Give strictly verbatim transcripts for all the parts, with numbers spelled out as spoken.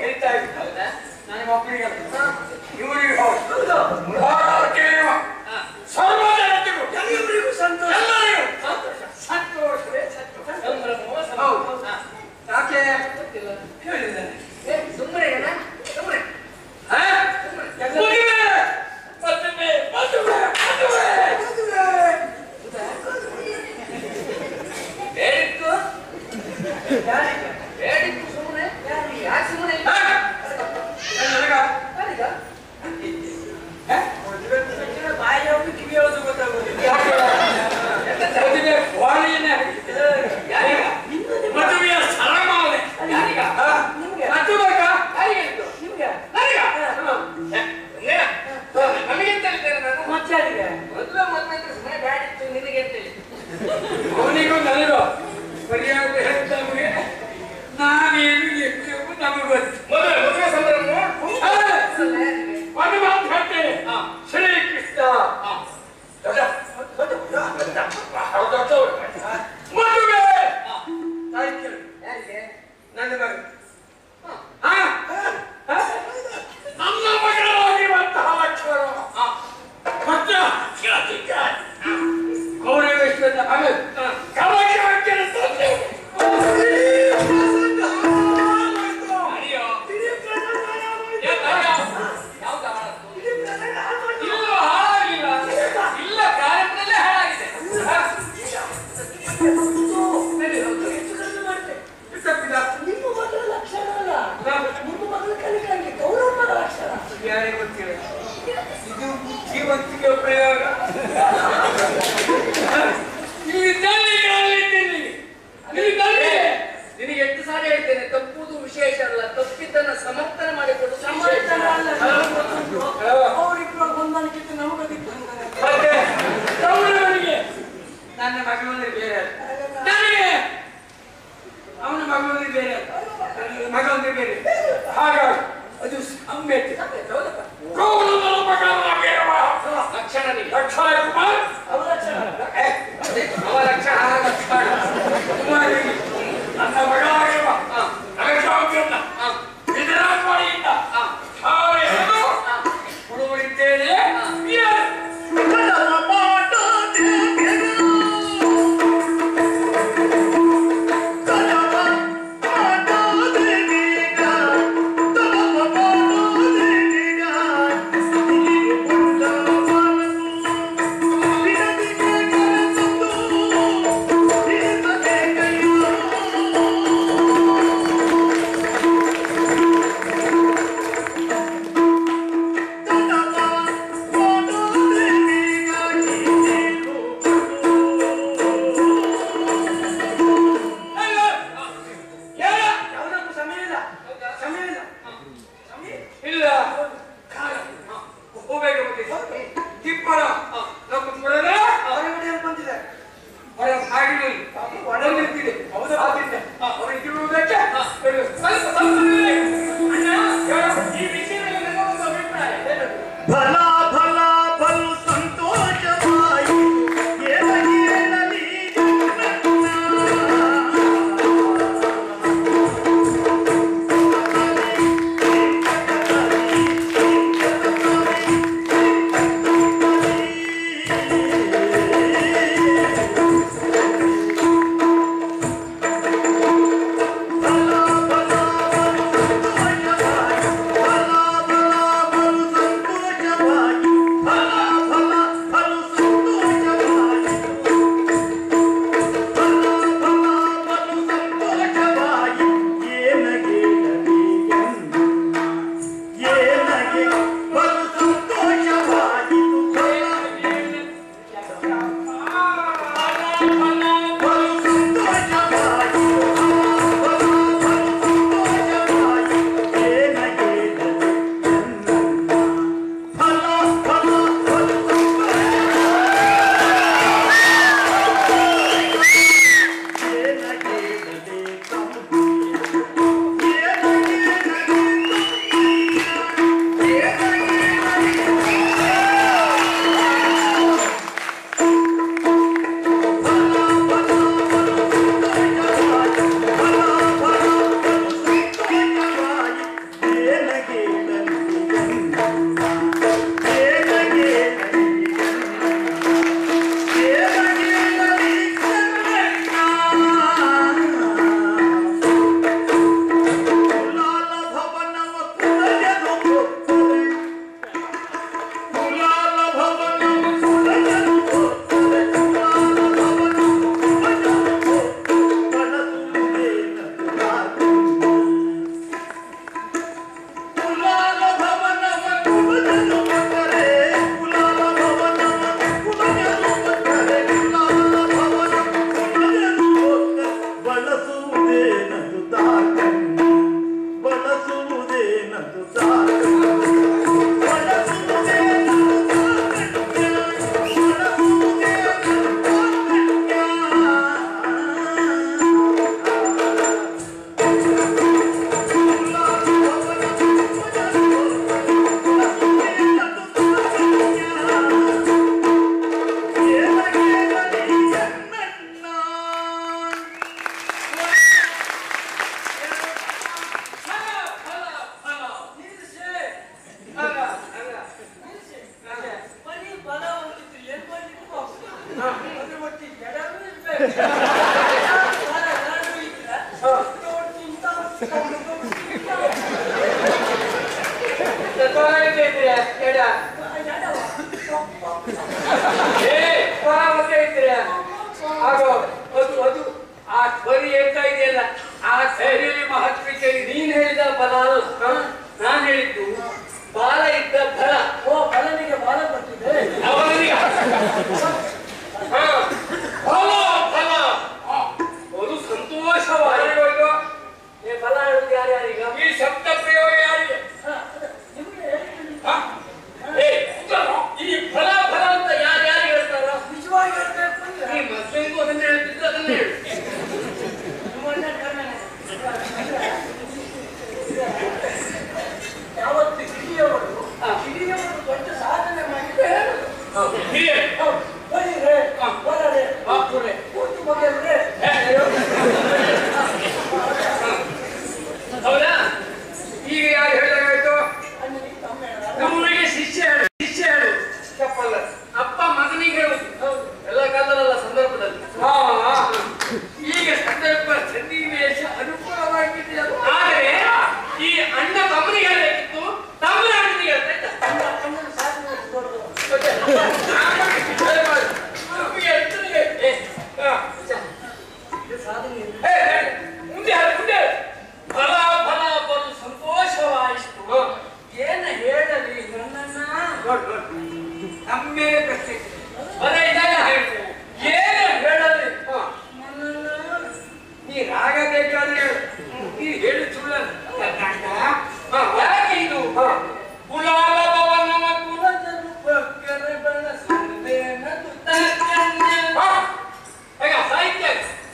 ನಾನು ಮಕ್ಕಳಿಗೆ ಇವರಿಗೆ ಸರ್ವ ಜನತೆಗೂ ಎಲ್ಲರಿಗೂ ಸಂತೋಷ ಎಲ್ಲರಿಗೂ ಸಂತೋಷವೇ ಸಂತೋಷ. ಹೌದು ಯಾಕೆ ಹೇಳಿದ್ದಾನೆ ಸುಮ್ಮನೆ ಸುಮ್ಮನೆ ಬೇಡಿತ್ತು ಬೇಡಿತ್ತು ಸುಮ್ಮನೆ ಯಾಕೆ ಸುಮ್ಮನೆ ಬಾಯಿ ಹೋಗಿ ಕಿವಿ ಹೇಳೋದು ಗೊತ್ತಾಗೋದಿಲ್ಲ. ಮದುವೆಯ ಸರಮಾವಣೆ ಯಾರಿಗ ಅದು ಬೇಕಾ ಯಾರಿಗೆ ನಿಮ್ಗೆ ನಮಗೆ ಅಂತ ಹೇಳಿದ್ದೇನೆ ನಾನು ಮಚ್ಚಾರಿಗೆ ಮೊದಲು ಮದುವೆ ಅಂತ ಸುಮ್ಮನೆ ಬ್ಯಾಡಿತ್ತು ನಿನಗೆ ಅಂತೇಳಿ ಅವನಿಗೂ ನನಗೂ ಸರಿಯಾಗಿ ಹೇಳ್ತಾ ನಮಗೆ ನಾನೇನು ಎಷ್ಟು ನಮಗೆ ಗೊತ್ತು. ಮೊದಲು ಮದುವೆ ಸಂದರ್ಭ ಒಂದು ಮಾತು ಹೇಳ್ತೇನೆ ಶ್ರೀಕೃಷ್ಣ ಮದುವೆ ನನ್ನ ಮಗ ನನ್ನ ಮಗಳಾಗಿರುವಂತಹ ಲಕ್ಷ್ಮಣ ಗೌರವೇಶ್ವರ ಕಮಗೆ ಹಾಕಿದ ತಂದೆ ಇಲ್ಲ ಕಾರ್ಯಕ್ರಮದಲ್ಲೇ ಹಾಳಾಗಿದೆ. ನಿಮ್ಮ ಮಗಳ ಲಕ್ಷಣ ಅಲ್ಲ, ನಿಮ್ಮ ಮಗಳ ಕಲಿಕಂಗೆ ಗೌರವದ ಲಕ್ಷಣ ಯಾರಿಗೆ ಗೊತ್ತಿಲ್ಲ. ಇದು ಬುದ್ಧಿವಂತಿಕೆ ಪ್ರಯೋಗ. ನಿನಗೆ ಎಷ್ಟು ಸಾರಿ ಹೇಳ್ತೇನೆ, ತಪ್ಪುದು ವಿಶೇಷ ಅಲ್ಲ, ತಪ್ಪಿದ್ದನ್ನ ಸಮರ್ಥನೆ ಮಾಡಿಕೊಡು. ಹೊಂದಾಣಿಕೆ ನಮಗದಿತ್ತು ನನ್ನ ಮಗನಲ್ಲಿ ಬೇರೆ ನನಗೆ ಅವನ ಮಗನಲ್ಲಿ ಬೇರೆ ಮಗನಲ್ಲಿ ಬೇರೆ ಹಾಗಾಗಿ ಅದು ಅಂಬೇಡ್ಕರ್ ಲಕ್ಷಣ ಲಕ್ಷಣ ಕುಮಾರ್ ಅವ ಲಕ್ಷಣ ಅವ ಲಕ್ಷಣ ಕುಮಾರಿಗೆ ನನ್ನ ಮಗಳಾಗಿರುವ ರಮೇಶಾಂಬಿಯನ್ನ ವಿಧಾನಸಭೆಯಿಂದ ಕೊಡುವರಿದ್ದೇನೆ. Thank you. ನೀನ್ ಹೇಳಿದ ಬಲ ನಾನು ಹೇಳಿದ್ದು ಬಾಲ ಇದ್ದ ಫಲ. ಓ ಫಲನಿಗೆ ಬಾಲ ಬರ್ತಿದೆ ಅವನಿಗೆ ಫಲ ಫಲ ಒಂದು ಸಂತೋಷವಾಯಿತು. ಏ ಫಲ ಹೇಳುದು ಯಾರ್ಯಾರೀಗ? ಈ ಶಬ್ದ ಪ್ರಯೋಗ ಯಾರಿಗೆ? ಈ ಫಲ ಫಲ ಅಂತ ಯಾರು ಯಾರು ಹೇಳ್ತಾರ? ನಿಜವಾಗಿ ಹೇಳ್ಬೇಕು ಈ ಮಕ್ಕಳಿಗೂ ಅದನ್ನ ಹೇಳ್ತಿದ್ರು ಅದನ್ನ ಹೇಳಿ. ಯಾವತ್ತು ಹಿರಿಯವರು ಹಿರಿಯವರು ದೊಡ್ಡ ಸಾಧನೆ ಮಾಡಿದ್ರೆ ಹೌದಾ? ಈಗ ಯಾರು ಹೇಳಿದಾಗಾಯ್ತು? ನಮ್ಮನಿಗೆ ಶಿಷ್ಯ ಹೇಳು ಶಿಷ್ಯ ಹೇಳು ತಪ್ಪಲ್ಲ. ಅಪ್ಪ ಮಗನಿಗೆ ಹೇಳುದು ಎಲ್ಲ ಕಾಲದಲ್ಲ ಸಂದರ್ಭದಲ್ಲಿ. ಈಗ ಸಂದರ್ಭ ಸನ್ನಿವೇಶ ಅನುಕೂಲವಾಗಿದೆಯಲ್ಲ. ಆದರೆ ಈ ಅಣ್ಣ ತಮ್ಮನಿಗೆ ಹೇಳಬೇಕಿತ್ತು, ತಮ್ಮನ ಅಣ್ಣನಿಗೆ ಹೇಳ್ತಾ ಇದ್ದ. ಮುಂದೆ ಮುಂದೆ ಫಲ ಫಲ ಬಲು ಸಂತೋಷವಾಯಿತು. ಏನ ಹೇಳಲಿ ನನ್ನನ್ನ ನಮ್ಮೇ ಪ್ರಶ್ನೆ ಬರ ಇದ್ದಾಗ ಹೇಳ್ತೇನೆ. ಏನ ಹೇಳಲಿ ನನ್ನನ್ನ ನೀ ರಾಗ ಬೇಕಾದ್ರೆ ನೀ ಹೇಳಿ ಸುಳ್ಳಲ್ಲ. ಯಾಕೆ ಇದು ಕುಲಾಲ ಭವನವ ಕುಲಜರು ಭಕ್ತರ ಬೆಳೆಸುವುದೇನ ಈಗ ಸಾಹಿತ್ಯ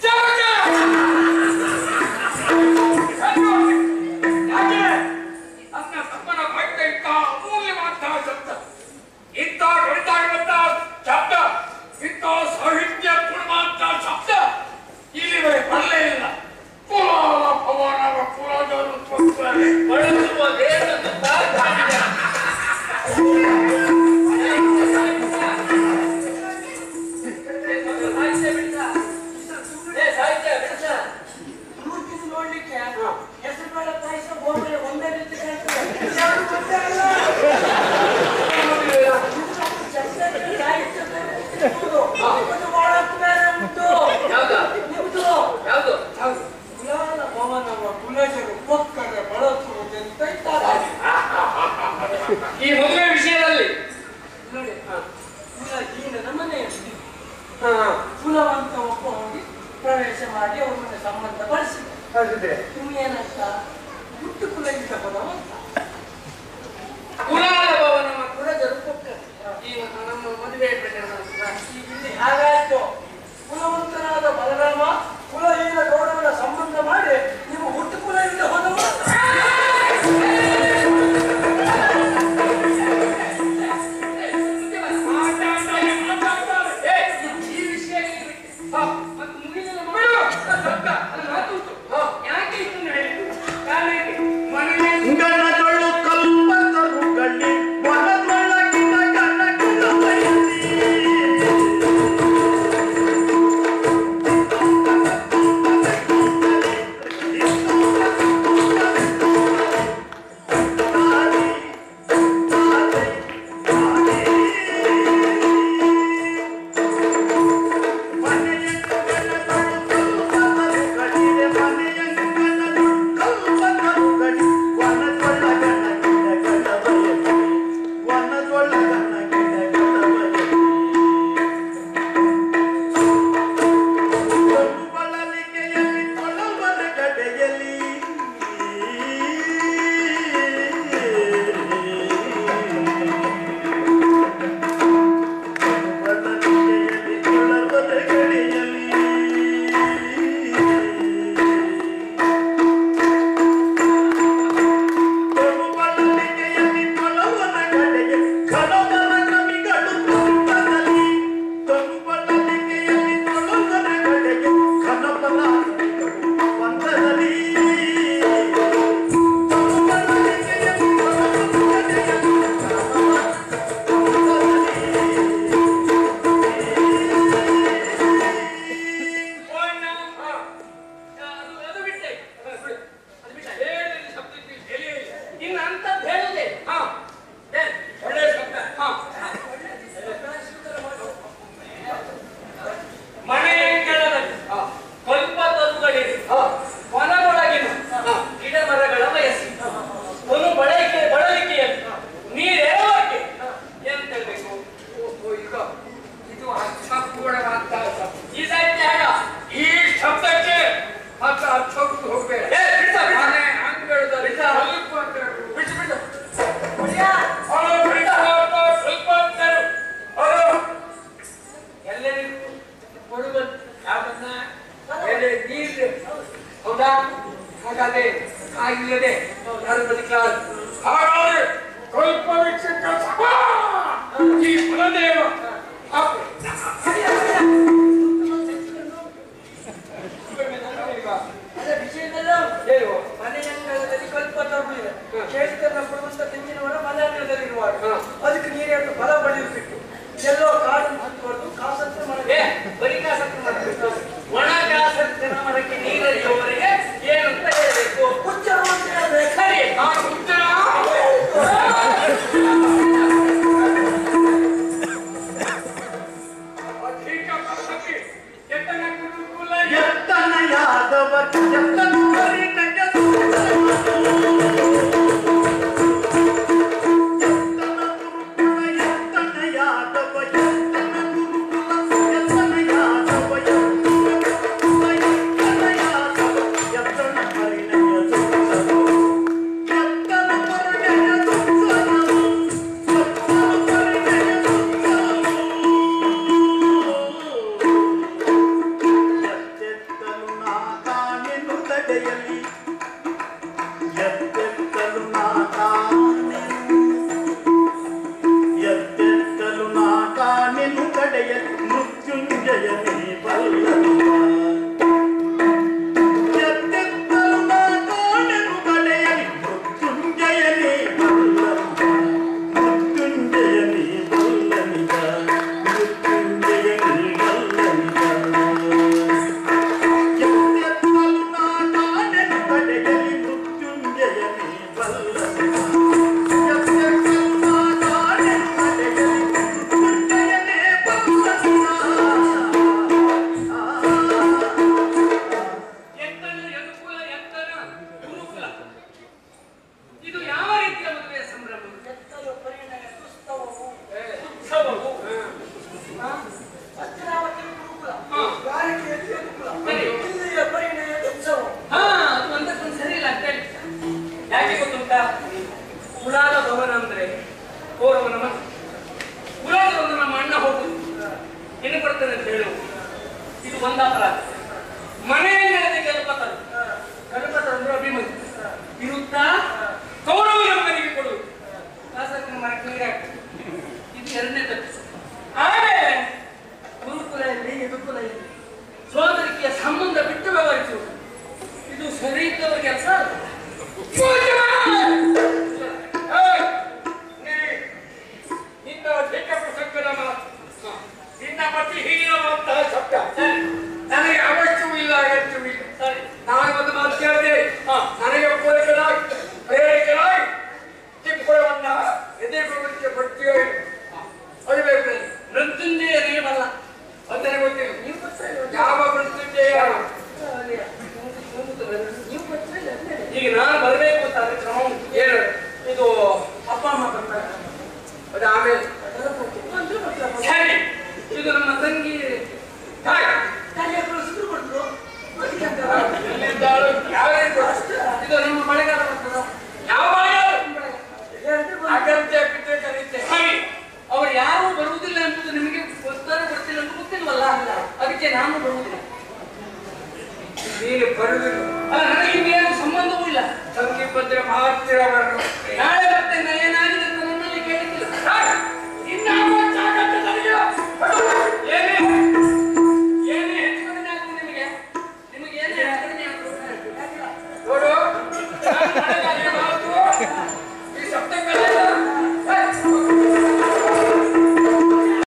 ಯಾಕೆ ಅನ್ನ ತಪ್ಪನ ಭಕ್ತ ಇಂಥ ಅಮೂಲ್ಯವಾದಂತಹ ಶಬ್ದ, ಇಂಥ ಗಣಿತಾಗುವಂತಹ ಶಬ್ದ, ಇಂಥ ಸಾಹಿತ್ಯ ಗುಣವಂತಹ ಶಬ್ದ ಇಲ್ಲಿವರೆಗೆ ಬರಲೇ ಇಲ್ಲ. ಕುಲಾಲ ಭವನವ ಕುಲಜರು ಭಕ್ತರೇ ಬಳಸುವ ದೇಶದ ಸಾಹಿತ್ಯ ನೋಡ್ಲಿಕ್ಕೆ ಹೆಸರು ಬೇಡ ಪಾಯಸ ಗೋಂಬೆ ಒಂದೇ ರೀತಿ ಕಾಣ್ತದೆ. ಈ ಮದುವೆ ವಿಷಯದಲ್ಲಿ ನೋಡಿ ನಮ್ಮನೆ ಕುಲವಂತ ಒಬ್ಬ ಹೋಗಿ ಪ್ರವೇಶ ಮಾಡಿ ಅವ್ರ ಮನೆ ಸಂಬಂಧ ಬಳಸಿದ್ರೆ ನಿಮ್ಗೇನಂತ ಹುಟ್ಟು ಕುಲ ಇದ್ದ ಪದವಂತ ಕುಲಾಲ ಭವನ ಕುಲ ಜರುಪುತ್ತಾರೆ. ಈ ನಮ್ಮ ಮದುವೆ ಪ್ರಕರಣ ಇಲ್ಲಿ ಹಾಗಾಯ್ತು. ಕುಲವಂತನಾದ ಬಲರಾಮ ಕುಲಹೀನ ಗೌರವನ ಸಂಬಂಧ ಮಾಡಿ ನೀವು ಹುಟ್ಟು ಕುಲ ಇಲ್ಲದೆ ಹೋದವ. ಈ ವಿಷಯ ಮತ್ತೆ ಮುಗಿದ ಯಾಕೆ ಇತ್ತು ಹೇಳಿದ್ದು? ಕಾರಣ ಮನೆ ಹಾಗಾದ್ರೆ ಕಲ್ಪ ವೀಕ್ಷಕ ಸಭಾ ಈ ಫಲದೇವ ಮನೆಯಂಗಳದಲ್ಲಿ ಕಲ್ಪ ತರುವುದಿಲ್ಲ ಕ್ಷೇತ್ರನ ಪ್ರಮುಖ ತೆಂಗಿನವರ ಮನೆಯಂಗಳದಲ್ಲಿರುವಾಗ ಅದಕ್ಕೆ ನೀರೇನು ಫಲ ಪಡೆಯಬೇಕು ಎಲ್ಲೋ ಕಾಡು ಹತ್ತುವರೆದು ಕಾಸತ್ರ ಮರಕ್ಕೆ ಬರೀ ಕಾಸತ್ರ ಮಾಡಬೇಕು ಒಣ ಕಾಸತ್ರ ಮರಕ್ಕೆ ನೀರರಿಯುವವರೆಗೆ ಏನಂತ ಹೇಳಬೇಕು ಉಚ್ಚರ ಸರಿ ಆ ಉಚ್ಚರ ಎತ್ತನ ಯಾದವ ಎತ್ತನ ಪರಿಣಯ ಕುಲಾಲ ಭವನ ಅಂದ್ರೆ ಗೌರವನ ಮನೆ. ಕುಲಾಲ ಒಂದು ನಮ್ಮ ಅಣ್ಣ ಹೋಗುದು ಏನು ಕೊಡ್ತಾನೆ ಅಂತ ಹೇಳು, ಇದು ಒಂದು ಅಪರಾಧ. ಮನೆಯಲ್ಲಿ ಕಲ್ಪತರು ಕಲ್ಪತರು ಅಂದ್ರೆ ಅಭಿಮನ್ಯು ವಿರುದ್ಧ ಗೌರವನ ಮನೆಗೆ ಕೊಡುವುದು, ಶಾಸಕನ ಮರಕ್ಕೆ ನೀರು ಹಾಕ್ತದೆ, ಇದು ಎರಡನೇ ತಪ್ಪು. ಆಮೇಲೆ ಗುರುಕುಲದಲ್ಲಿ ಯದುಕುಲ ಇಲ್ಲಿ ಸೋದರಿಕೆಯ ಸಂಬಂಧ ಬಿಟ್ಟು ವ್ಯವಹರಿಸುವುದು, ಇದು ಸರಿ ಇದ್ದವರ ಕೆಲಸ. ನಿನ್ನ ಪತಿ ಹೀನವಂತಹ ಶಬ್ದ ನನಗೆ ಅವಶ್ಯವೂ ಇಲ್ಲ, ಅಗತ್ಯವೂ ಇಲ್ಲ. ಸರಿ, ನಾನು ಒಂದು ಮಾತು ಕೇಳಿದೆ, ನನಗೆ ಪೂರಕರಾಗಿ ಪ್ರೇರಕರಾಗಿ ಚಿಕ್ಕವನ್ನ ಎದೆಗೊಳಿಕೆ ಭಕ್ತಿಯಾಗಿ ಅದು ಬೇಕು. ಮೃತ್ಯುಂಜಯನೇ ಬಲ್ಲ ಅದು ನನಗೆ ಗೊತ್ತಿಲ್ಲ. ನೀವು ಗೊತ್ತಿಲ್ಲ ಯಾವ ಮೃತ್ಯುಂಜಯ? ಈಗ ನಾನು ಬರಬೇಕು ಅಂತ ಅದಕ್ಕೆ ಕ್ರಮ ಏನು, ಇದು ಅಪ್ಪ ಅಮ್ಮ ಬರ್ತಾರೆ, ಅದು ಆಮೇಲೆ ಸರಿ. ಇದು ನಮ್ಮ ತಂಗಿ ಇದು ನಮ್ಮ ಮಳೆಗಾಲ ಬರ್ತದ, ಯಾವ ಅಗತ್ಯ ಕರೀತೆ. ಸರಿ, ಅವ್ರು ಯಾರು ಬರುವುದಿಲ್ಲ ಎಂಬುದು ನಿಮಗೆ ಗೊತ್ತಾರ ಗೊತ್ತಿಲ್ಲ ಅಂತ ಗೊತ್ತಿಲ್ವಲ್ಲ, ಅದಕ್ಕೆ ನಾನು ಬರುವುದಿಲ್ಲ. ನೀನು ಬರುವುದಿಲ್ಲ ಅಲ್ಲ, ನನಗೆ ಇನ್ನೇನು ಸಂಬಂಧವೂ ಇಲ್ಲ. ಸಂಗೀತ ಮಾತ್ರ